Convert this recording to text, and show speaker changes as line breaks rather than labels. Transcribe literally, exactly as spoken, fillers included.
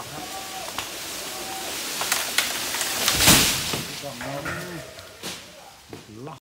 อกครับล็อก